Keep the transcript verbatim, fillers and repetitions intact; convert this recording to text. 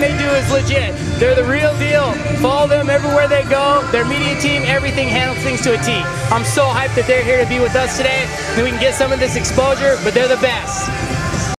they do is legit. They're the real deal. Follow them everywhere they go. Their media team, everything handles things to a T. I'm so hyped that they're here to be with us today, and we can get some of this exposure, but they're the best.